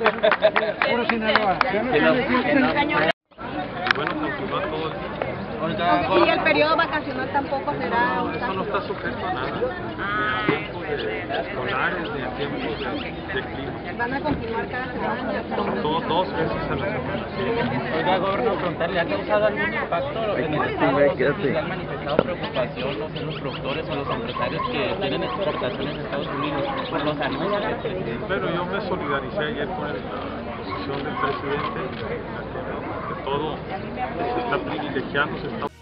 Puro Sinaloa. Bueno, continúa todo el día. Y el periodo vacacional tampoco será... Eso no está sujeto a nada, ni a tiempos escolares, ni a tiempos de clima. Van a continuar cada semana. Dos veces a la semana. Oiga, gobernador, preguntarle, ¿ha causado algún impacto en el estado? ¿Se han manifestado preocupación, no sé, los productores o los empresarios que tienen exportaciones a Estados Unidos por los anuncios del presidente? Pero yo me solidaricé ayer con la posición del presidente, que todo se está privilegiando, se está